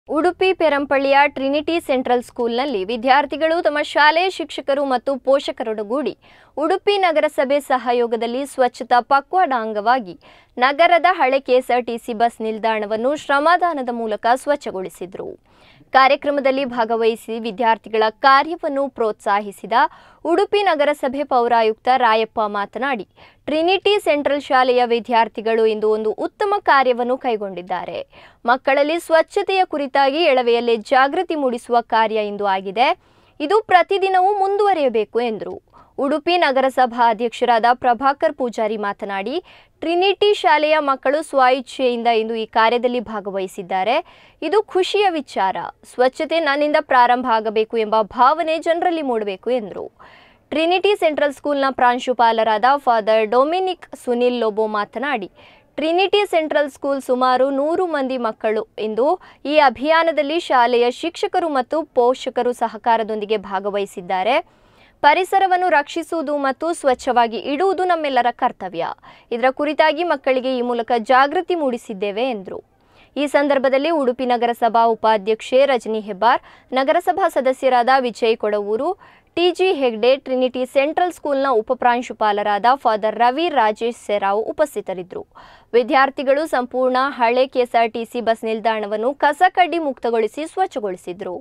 Udupi ಪೆರಂಪಳ್ಳಿಯ Trinity central ಸ್ಕೂಲ್ನಲ್ಲಿ ವಿದ್ಯಾರ್ಥಿಗಳು ತಮ್ಮ ಶಾಲೆಯ ಶಿಕ್ಷಕರು ಮತ್ತು ಪೋಷಕರೊಡಗೂಡಿ ಉಡುಪಿ ನಗರಸಭೆ ಸಹಯೋಗದಲ್ಲಿ ಸ್ವಚ್ಛತಾ ಪಕ್ವಾಡ ಅಂಗವಾಗಿ ನಗರದ ಹಳೆ ಕೆಎಸ್ಆರ್ಟಿಸಿ ಬಸ್ ನಿಲ್ದಾಣವನ್ನು ಶ್ರಮದಾನದ ಮೂಲಕ ಸ್ವಚ್ಛಗೊಳಿಸಿದರು. ಕಾರ್ಯಕ್ರಮದಲ್ಲಿ ಭಾಗವಹಿಸಿ ವಿದ್ಯಾರ್ಥಿಗಳ ಕಾರ್ಯವನ್ನು ಪ್ರೋತ್ಸಾಹಿಸಿದ ಉಡುಪಿ ನಗರಸಭೆ ಪೌರಾಯುಕ್ತ ರಾಯಪ್ಪ ಮಾತನಾಡಿ, ಟ್ರಿನಿಟಿ ಸೆಂಟ್ರಲ್ ಶಾಲೆಯ ವಿದ್ಯಾರ್ಥಿಗಳು ಇಂದು ಒಂದು ಉತ್ತಮ ಕಾರ್ಯವನ್ನು ಕೈಗೊಂಡಿದ್ದಾರೆ. ಮಕ್ಕಳಲ್ಲಿ ಸ್ವಚ್ಛತೆಯ ಕುರಿತಾಗಿ ಎಳವೆಯಲ್ಲೇ ಜಾಗೃತಿ ಮೂಡಿಸುವ ಕಾರ್ಯ ಇಂದು ಆಗಿದೆ. ಇದು ಪ್ರತಿದಿನವೂ ಮುಂದುವರಿಯಬೇಕು ಎಂದರು. ಉಡುಪಿ ನಗರಸಭಾ ಅಧ್ಯಕ್ಷರಾದ ಪ್ರಭಾಕರ್ ಪೂಜಾರಿ ಮಾತನಾಡಿ, ಟ್ರಿನಿಟಿ ಶಾಲೆಯ ಮಕ್ಕಳು ಸ್ವಇಚ್ಛೆಯಿಂದ ಇಂದು ಈ ಕಾರ್ಯದಲ್ಲಿ ಭಾಗವಹಿಸಿದ್ದಾರೆ. ಇದು ಖುಷಿಯ ವಿಚಾರ. ಸ್ವಚ್ಛತೆ ನನ್ನಿಂದ ಪ್ರಾರಂಭ ಆಗಬೇಕು ಎಂಬ ಭಾವನೆ ಜನರಲ್ಲಿ ಮೂಡಬೇಕು ಎಂದರು. ಟ್ರಿನಿಟಿ ಸೆಂಟ್ರಲ್ ಸ್ಕೂಲ್ನ ಪ್ರಾಂಶುಪಾಲರಾದ ಫಾದರ್ ಡೊಮಿನಿಕ್ ಸುನಿಲ್ ಲೋಬೋ ಮಾತನಾಡಿ, ಟ್ರಿನಿಟಿ ಸೆಂಟ್ರಲ್ ಸ್ಕೂಲ್ ಸುಮಾರು 100 ಮಂದಿ ಮಕ್ಕಳು ಇಂದು ಈ ಅಭಿಯಾನದಲ್ಲಿ ಶಾಲೆಯ ಶಿಕ್ಷಕರು ಮತ್ತು ಪೋಷಕರು ಸಹಕಾರದೊಂದಿಗೆ ಭಾಗವಹಿಸಿದ್ದಾರೆ. ಪರಿಸರವನ್ನು ರಕ್ಷಿಸುವುದು ಮತ್ತು ಸ್ವಚ್ಛವಾಗಿ ಇಡುವುದು ನಮ್ಮೆಲ್ಲರ ಕರ್ತವ್ಯ. ಇದರ ಕುರಿತಾಗಿ ಮಕ್ಕಳಿಗೆ ಈ ಮೂಲಕ ಜಾಗೃತಿ ಮೂಡಿಸಿದ್ದೇವೆ ಎಂದರು. ಈ ಸಂದರ್ಭದಲ್ಲಿ ಉಡುಪಿ ನಗರಸಭಾ ಉಪಾಧ್ಯಕ್ಷೆ ರಜನಿ ಹೆಬ್ಬಾರ್, ನಗರಸಭಾ ಸದಸ್ಯರಾದ Vijay Kodavoor, TG Hegde, Trinity Central ಸ್ಕೂಲ್ನ ಉಪಪ್ರಾಂಶುಪಾಲರಾದ ಫಾದರ್ ರವಿ ರಾಜೇಶ್ ಸೆರಾವ್ ಉಪಸ್ಥಿತರಿದ್ದರು. ವಿದ್ಯಾರ್ಥಿಗಳು ಸಂಪೂರ್ಣ ಹಳೆ ಕೆಎಸ್ಆರ್ಟಿಸಿ ಬಸ್ ನಿಲ್ದಾಣವನ್ನು ಕಸಕಡ್ಡಿ ಮುಕ್ತಗೊಳಿಸಿ ಸ್ವಚ್ಛಗೊಳಿಸಿದರು.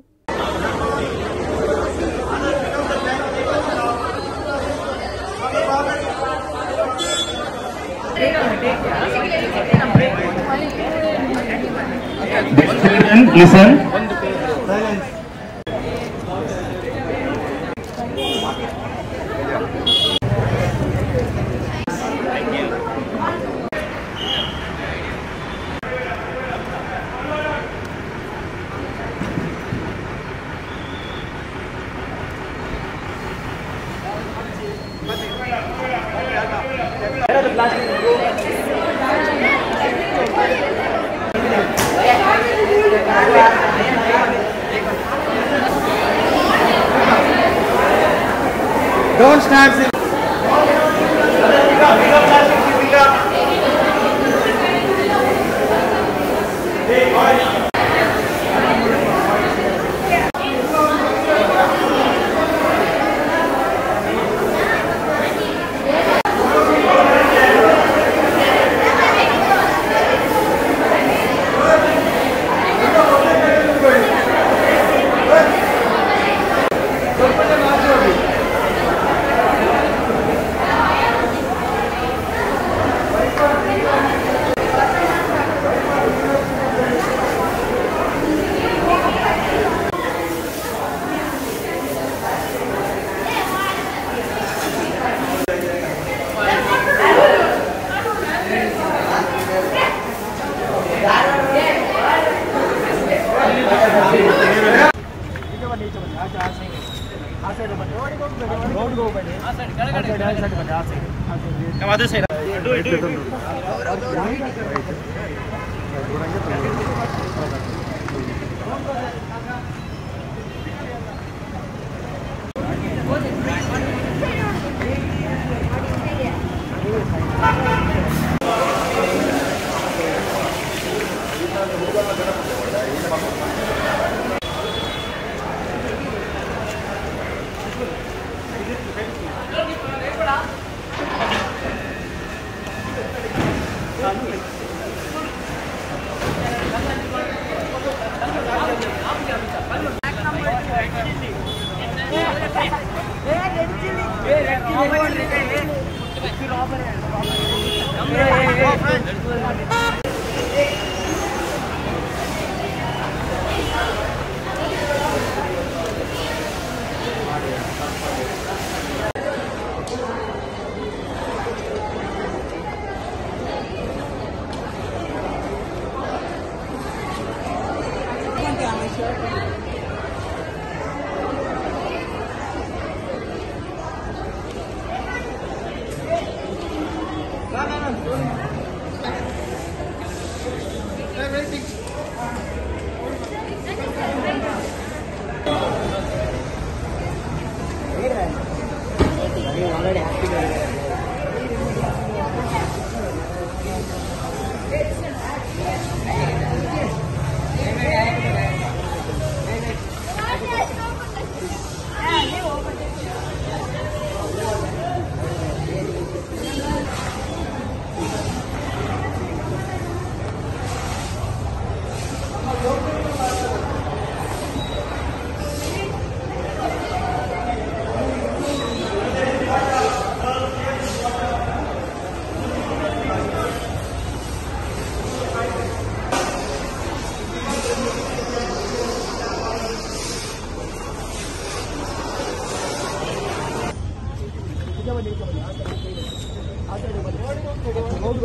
Listen. Don't start.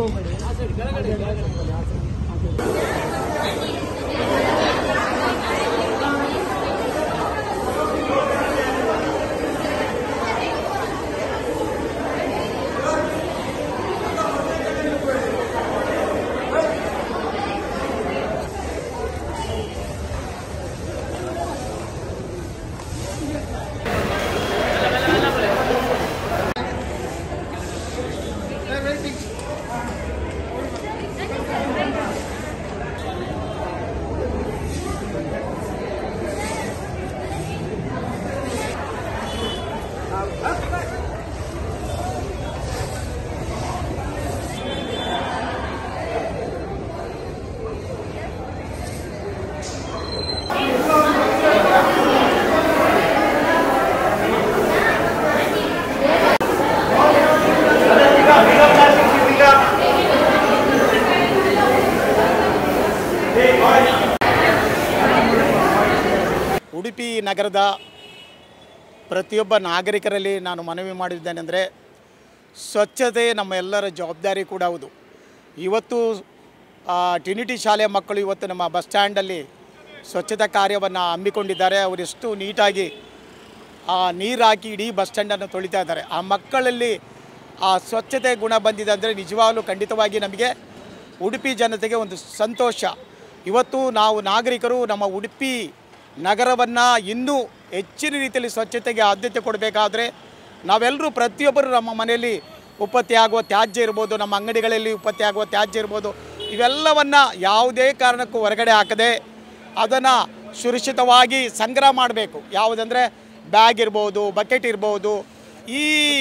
ಉಡುಪಿ ನಗರದ ಪ್ರತಿಯೊಬ್ಬ ನಾಗರಿಕರಲ್ಲಿ ನಾನು ಮನವಿ ಮಾಡಿದ್ದೇನೆಂದರೆ ಸ್ವಚ್ಛತೆ ನಮ್ಮ ಎಲ್ಲರ ಜವಾಬ್ದಾರಿ ಕೂಡ ಹೌದು. ಇವತ್ತು ಟ್ರಿನಿಟಿ ಶಾಲೆಯ ಮಕ್ಕಳು ಇವತ್ತು ನಮ್ಮ ಬಸ್ ಸ್ಟ್ಯಾಂಡಲ್ಲಿ ಸ್ವಚ್ಛತಾ ಕಾರ್ಯವನ್ನು ಹಮ್ಮಿಕೊಂಡಿದ್ದಾರೆ. ಅವರೆಷ್ಟು ನೀಟಾಗಿ ನೀರು ಹಾಕಿ ಇಡೀ ಬಸ್ ಸ್ಟ್ಯಾಂಡನ್ನು ತೊಳಿತಾ ಇದ್ದಾರೆ. ಆ ಮಕ್ಕಳಲ್ಲಿ ಆ ಸ್ವಚ್ಛತೆ ಗುಣ ಬಂದಿದೆ ಅಂದರೆ ನಿಜವಾಗಲೂ ಖಂಡಿತವಾಗಿ ನಮಗೆ ಉಡುಪಿ ಜನತೆಗೆ ಒಂದು ಸಂತೋಷ. ಇವತ್ತು ನಾವು ನಾಗರಿಕರು ನಮ್ಮ ಉಡುಪಿ ನಗರವನ್ನು ಇನ್ನೂ ಹೆಚ್ಚಿನ ರೀತಿಯಲ್ಲಿ ಸ್ವಚ್ಛತೆಗೆ ಆದ್ಯತೆ ಕೊಡಬೇಕಾದ್ರೆ ನಾವೆಲ್ಲರೂ ಪ್ರತಿಯೊಬ್ಬರು ನಮ್ಮ ಮನೆಯಲ್ಲಿ ಉತ್ಪತ್ತಿ ಆಗುವ ತ್ಯಾಜ್ಯ ಇರ್ಬೋದು, ನಮ್ಮ ಅಂಗಡಿಗಳಲ್ಲಿ ಉತ್ಪತ್ತಿ ಆಗುವ ತ್ಯಾಜ್ಯ ಇರ್ಬೋದು, ಇವೆಲ್ಲವನ್ನು ಯಾವುದೇ ಕಾರಣಕ್ಕೂ ಹೊರಗಡೆ ಹಾಕದೆ ಅದನ್ನು ಸುರಕ್ಷಿತವಾಗಿ ಸಂಗ್ರಹ ಮಾಡಬೇಕು. ಯಾವುದಂದರೆ ಬ್ಯಾಗ್ ಇರ್ಬೋದು, ಬಕೆಟ್ ಇರ್ಬೋದು, ಈ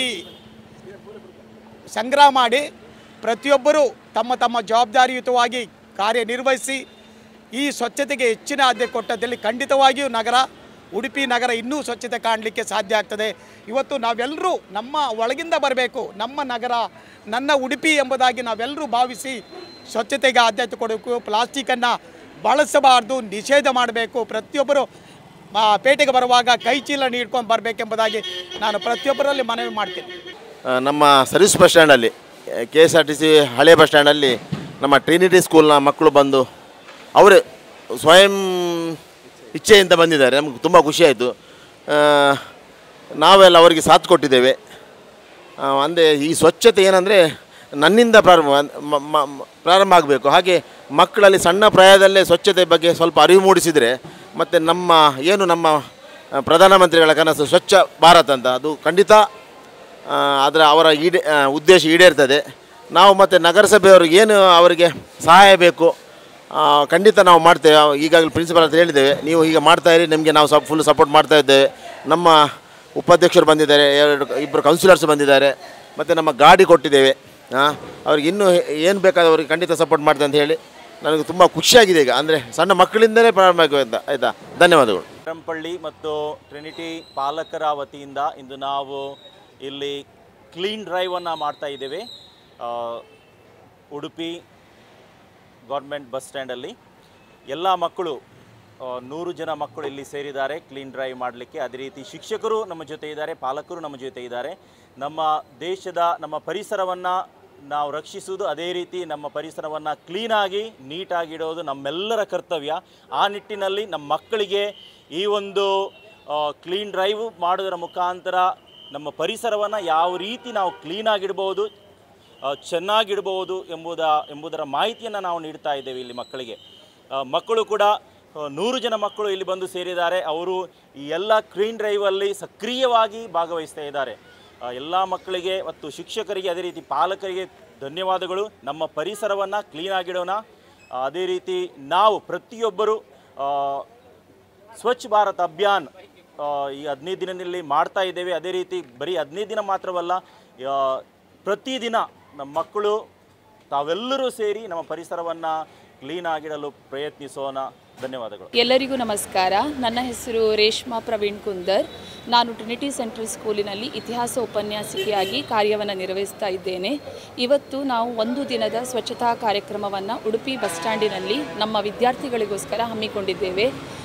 ಸಂಗ್ರಹ ಮಾಡಿ ಪ್ರತಿಯೊಬ್ಬರು ತಮ್ಮ ತಮ್ಮ ಜವಾಬ್ದಾರಿಯುತವಾಗಿ ಕಾರ್ಯನಿರ್ವಹಿಸಿ ಈ ಸ್ವಚ್ಛತೆಗೆ ಹೆಚ್ಚಿನ ಆದ್ಯತೆ ಕೊಟ್ಟದಲ್ಲಿ ಖಂಡಿತವಾಗಿಯೂ ಉಡುಪಿ ನಗರ ಇನ್ನೂ ಸ್ವಚ್ಛತೆ ಕಾಣಲಿಕ್ಕೆ ಸಾಧ್ಯ ಆಗ್ತದೆ. ಇವತ್ತು ನಾವೆಲ್ಲರೂ ನಮ್ಮ ಒಳಗಿಂದ ಬರಬೇಕು. ನಮ್ಮ ನಗರ ನನ್ನ ಉಡುಪಿ ಎಂಬುದಾಗಿ ನಾವೆಲ್ಲರೂ ಭಾವಿಸಿ ಸ್ವಚ್ಛತೆಗೆ ಆದ್ಯತೆ ಕೊಡಬೇಕು. ಪ್ಲಾಸ್ಟಿಕ್ಕನ್ನು ಬಳಸಬಾರ್ದು, ನಿಷೇಧ ಮಾಡಬೇಕು. ಪ್ರತಿಯೊಬ್ಬರು ಪೇಟೆಗೆ ಬರುವಾಗ ಕೈ ಚೀಲ ನೀಡ್ಕೊಂಡು ಬರಬೇಕೆಂಬುದಾಗಿ ನಾನು ಪ್ರತಿಯೊಬ್ಬರಲ್ಲಿ ಮನವಿ ಮಾಡ್ತೀನಿ. ನಮ್ಮ ಸರ್ವಿಸ್ ಬಸ್ ಸ್ಟ್ಯಾಂಡಲ್ಲಿ KSRTC ಹಳೆ ಬಸ್ ಸ್ಟ್ಯಾಂಡಲ್ಲಿ ನಮ್ಮ ಟ್ರಿನಿಟಿ ಸ್ಕೂಲ್ನ ಮಕ್ಕಳು ಬಂದು ಅವರೇ ಸ್ವಯಂ ಇಚ್ಛೆಯಿಂದ ಬಂದಿದ್ದಾರೆ. ನಮಗೆ ತುಂಬ ಖುಷಿಯಾಯಿತು. ನಾವೆಲ್ಲ ಅವರಿಗೆ ಸಾಥ್ ಕೊಟ್ಟಿದ್ದೇವೆ. ಅಂದರೆ ಈ ಸ್ವಚ್ಛತೆ ಏನಂದರೆ ನನ್ನಿಂದ ಪ್ರಾರಂಭ ಆಗಬೇಕು. ಹಾಗೆ ಮಕ್ಕಳಲ್ಲಿ ಸಣ್ಣ ಪ್ರಾಯದಲ್ಲೇ ಸ್ವಚ್ಛತೆ ಬಗ್ಗೆ ಸ್ವಲ್ಪ ಅರಿವು ಮೂಡಿಸಿದರೆ ಮತ್ತು ನಮ್ಮ ಪ್ರಧಾನಮಂತ್ರಿಗಳ ಕನಸು ಸ್ವಚ್ಛ ಭಾರತ್ ಅಂತ ಅದು ಖಂಡಿತ ಅವರ ಉದ್ದೇಶ ಈಡೇರ್ತದೆ. ನಾವು ಮತ್ತು ನಗರಸಭೆಯವ್ರಿಗೆ ಏನು ಅವರಿಗೆ ಸಹಾಯ ಬೇಕು ಖಂಡಿತ ನಾವು ಮಾಡ್ತೇವೆ. ಈಗಾಗಲೇ ಪ್ರಿನ್ಸಿಪಲ್ ಅಂತ ಹೇಳಿದ್ದೇವೆ, ನೀವು ಹೀಗೆ ಮಾಡ್ತಾಯಿರಿ, ನಿಮಗೆ ನಾವು ಫುಲ್ ಸಪೋರ್ಟ್ ಮಾಡ್ತಾ ಇದ್ದೇವೆ. ನಮ್ಮ ಉಪಾಧ್ಯಕ್ಷರು ಬಂದಿದ್ದಾರೆ, ಇಬ್ಬರು ಕೌನ್ಸಿಲರ್ಸ್ ಬಂದಿದ್ದಾರೆ, ಮತ್ತು ನಮ್ಮ ಗಾಡಿ ಕೊಟ್ಟಿದ್ದೇವೆ. ಅವ್ರಿಗೆ ಇನ್ನೂ ಏನು ಬೇಕಾದವ್ರಿಗೆ ಖಂಡಿತ ಸಪೋರ್ಟ್ ಮಾಡ್ತೆ ಅಂತ ಹೇಳಿ ನನಗೆ ತುಂಬ ಖುಷಿಯಾಗಿದೆ. ಈಗ ಅಂದರೆ ಸಣ್ಣ ಮಕ್ಕಳಿಂದಲೇ ಪ್ರಾರಂಭ ಆಗುವಂತ. ಆಯಿತಾ, ಧನ್ಯವಾದಗಳು. ರಂಪಳ್ಳಿ ಮತ್ತು ಟ್ರಿನಿಟಿ ಪಾಲಕರ ವತಿಯಿಂದ ಇಂದು ನಾವು ಇಲ್ಲಿ ಕ್ಲೀನ್ ಡ್ರೈವನ್ನು ಮಾಡ್ತಾ ಇದ್ದೇವೆ. ಉಡುಪಿ ಗೌರ್ಮೆಂಟ್ ಬಸ್ ಸ್ಟ್ಯಾಂಡಲ್ಲಿ ಎಲ್ಲ ಮಕ್ಕಳು 100 ಜನ ಮಕ್ಕಳು ಇಲ್ಲಿ ಸೇರಿದ್ದಾರೆ ಕ್ಲೀನ್ ಡ್ರೈವ್ ಮಾಡಲಿಕ್ಕೆ. ಅದೇ ರೀತಿ ಶಿಕ್ಷಕರು ನಮ್ಮ ಜೊತೆ ಇದ್ದಾರೆ, ಪಾಲಕರು ನಮ್ಮ ಜೊತೆ ಇದ್ದಾರೆ. ನಮ್ಮ ದೇಶದ ನಮ್ಮ ಪರಿಸರವನ್ನು ನಾವು ರಕ್ಷಿಸುವುದು, ಅದೇ ರೀತಿ ನಮ್ಮ ಪರಿಸರವನ್ನು ಕ್ಲೀನಾಗಿ ನೀಟಾಗಿಡೋದು ನಮ್ಮೆಲ್ಲರ ಕರ್ತವ್ಯ. ಆ ನಿಟ್ಟಿನಲ್ಲಿ ನಮ್ಮ ಮಕ್ಕಳಿಗೆ ಈ ಒಂದು ಕ್ಲೀನ್ ಡ್ರೈವ್ ಮಾಡೋದರ ಮುಖಾಂತರ ನಮ್ಮ ಪರಿಸರವನ್ನು ಯಾವ ರೀತಿ ನಾವು ಕ್ಲೀನಾಗಿಡ್ಬೋದು, ಚೆನ್ನಾಗಿಡ್ಬೋದು ಎಂಬುದರ ಮಾಹಿತಿಯನ್ನು ನಾವು ನೀಡ್ತಾ ಇದ್ದೇವೆ ಇಲ್ಲಿ ಮಕ್ಕಳಿಗೆ. ಮಕ್ಕಳು ಕೂಡ 100 ಜನ ಮಕ್ಕಳು ಇಲ್ಲಿ ಬಂದು ಸೇರಿದ್ದಾರೆ. ಅವರು ಈ ಎಲ್ಲ ಕ್ಲೀನ್ ಡ್ರೈವಲ್ಲಿ ಸಕ್ರಿಯವಾಗಿ ಭಾಗವಹಿಸ್ತಾ ಇದ್ದಾರೆ. ಎಲ್ಲ ಮಕ್ಕಳಿಗೆ ಮತ್ತು ಶಿಕ್ಷಕರಿಗೆ ಅದೇ ರೀತಿ ಪಾಲಕರಿಗೆ ಧನ್ಯವಾದಗಳು. ನಮ್ಮ ಪರಿಸರವನ್ನು ಕ್ಲೀನಾಗಿಡೋಣ. ಅದೇ ರೀತಿ ನಾವು ಪ್ರತಿಯೊಬ್ಬರು ಸ್ವಚ್ಛ ಭಾರತ್ ಅಭಿಯಾನ್ ಈ 15 ದಿನದಲ್ಲಿ ಮಾಡ್ತಾ ಇದ್ದೇವೆ. ಅದೇ ರೀತಿ ಬರೀ 15 ದಿನ ಮಾತ್ರವಲ್ಲ, ಪ್ರತಿದಿನ ನಮ್ಮ ಮಕ್ಕಳು ತಾವೆಲ್ಲರೂ ಸೇರಿ ನಮ್ಮ ಪರಿಸರವನ್ನು ಕ್ಲೀನಾಗಿಡಲು ಪ್ರಯತ್ನಿಸೋಣ. ಧನ್ಯವಾದಗಳು. ಎಲ್ಲರಿಗೂ ನಮಸ್ಕಾರ. ನನ್ನ ಹೆಸರು ರೇಷ್ಮಾ ಪ್ರವೀಣ್ ಕುಂದರ್. ನಾನು ಟ್ರಿನಿಟಿ ಸೆಂಟ್ರಲ್ ಸ್ಕೂಲಿನಲ್ಲಿ ಇತಿಹಾಸ ಉಪನ್ಯಾಸಕಿಯಾಗಿ ಕಾರ್ಯವನ್ನು ನಿರ್ವಹಿಸ್ತಾ ಇದ್ದೇನೆ. ಇವತ್ತು ನಾವು 1 ದಿನದ ಸ್ವಚ್ಛತಾ ಕಾರ್ಯಕ್ರಮವನ್ನು ಉಡುಪಿ ಬಸ್ ಸ್ಟ್ಯಾಂಡಿನಲ್ಲಿ ನಮ್ಮ ವಿದ್ಯಾರ್ಥಿಗಳಿಗೋಸ್ಕರ ಹಮ್ಮಿಕೊಂಡಿದ್ದೇವೆ.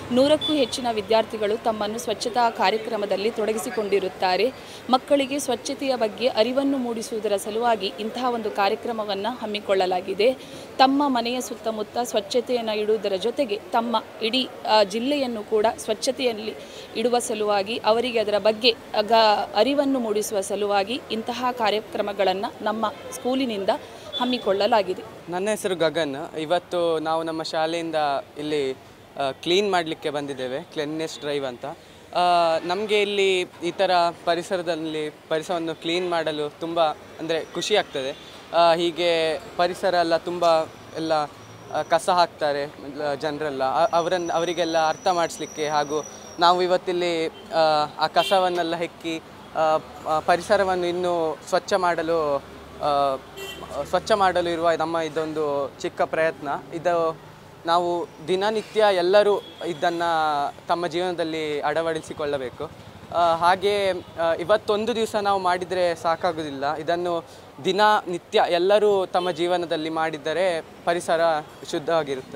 100ಕ್ಕೂ ಹೆಚ್ಚಿನ ವಿದ್ಯಾರ್ಥಿಗಳು ತಮ್ಮನ್ನು ಸ್ವಚ್ಛತಾ ಕಾರ್ಯಕ್ರಮದಲ್ಲಿ ತೊಡಗಿಸಿಕೊಂಡಿರುತ್ತಾರೆ. ಮಕ್ಕಳಿಗೆ ಸ್ವಚ್ಛತೆಯ ಬಗ್ಗೆ ಅರಿವನ್ನು ಮೂಡಿಸುವುದರ ಸಲುವಾಗಿ ಇಂತಹ ಒಂದು ಕಾರ್ಯಕ್ರಮವನ್ನು ಹಮ್ಮಿಕೊಳ್ಳಲಾಗಿದೆ. ತಮ್ಮ ಮನೆಯ ಸುತ್ತಮುತ್ತ ಸ್ವಚ್ಛತೆಯನ್ನು ಇಡುವುದರ ಜೊತೆಗೆ ತಮ್ಮ ಇಡೀ ಜಿಲ್ಲೆಯನ್ನು ಕೂಡ ಸ್ವಚ್ಛತೆಯಲ್ಲಿ ಇಡುವ ಸಲುವಾಗಿ ಅವರಿಗೆ ಅದರ ಬಗ್ಗೆ ಅರಿವನ್ನು ಮೂಡಿಸುವ ಸಲುವಾಗಿ ಇಂತಹ ಕಾರ್ಯಕ್ರಮಗಳನ್ನು ನಮ್ಮ ಸ್ಕೂಲಿನಿಂದ ಹಮ್ಮಿಕೊಳ್ಳಲಾಗಿದೆ. ನನ್ನ ಹೆಸರು ಗಗನ್. ಇವತ್ತು ನಾವು ನಮ್ಮ ಶಾಲೆಯಿಂದ ಇಲ್ಲಿ ಕ್ಲೀನ್ ಮಾಡಲಿಕ್ಕೆ ಬಂದಿದ್ದೇವೆ, ಕ್ಲೆನ್ನೆಸ್ ಡ್ರೈವ್ ಅಂತ. ನಮಗೆ ಇಲ್ಲಿ ಈ ಥರ ಪರಿಸರವನ್ನು ಕ್ಲೀನ್ ಮಾಡಲು ತುಂಬ ಅಂದರೆ ಖುಷಿ ಆಗ್ತದೆ. ಹೀಗೆ ಪರಿಸರ ಎಲ್ಲ ತುಂಬ ಎಲ್ಲ ಕಸ ಹಾಕ್ತಾರೆ ಜನರೆಲ್ಲ, ಅವರಿಗೆಲ್ಲ ಅರ್ಥ ಮಾಡಿಸ್ಲಿಕ್ಕೆ ಹಾಗೂ ನಾವು ಇವತ್ತಿಲ್ಲಿ ಆ ಕಸವನ್ನೆಲ್ಲ ಹೆಕ್ಕಿ ಪರಿಸರವನ್ನು ಇನ್ನೂ ಸ್ವಚ್ಛ ಮಾಡಲು ಇರುವ ನಮ್ಮ ಇದೊಂದು ಚಿಕ್ಕ ಪ್ರಯತ್ನ. ಇದು ನಾವು ದಿನನಿತ್ಯ ಎಲ್ಲರೂ ಇದನ್ನು ತಮ್ಮ ಜೀವನದಲ್ಲಿ ಅಳವಡಿಸಿಕೊಳ್ಳಬೇಕು. ಹಾಗೆ ಇವತ್ತೊಂದು ದಿವಸ ನಾವು ಮಾಡಿದರೆ ಸಾಕಾಗೋದಿಲ್ಲ. ಇದನ್ನು ದಿನನಿತ್ಯ ಎಲ್ಲರೂ ತಮ್ಮ ಜೀವನದಲ್ಲಿ ಮಾಡಿದರೆ ಪರಿಸರ ಶುದ್ಧವಾಗಿರುತ್ತದೆ.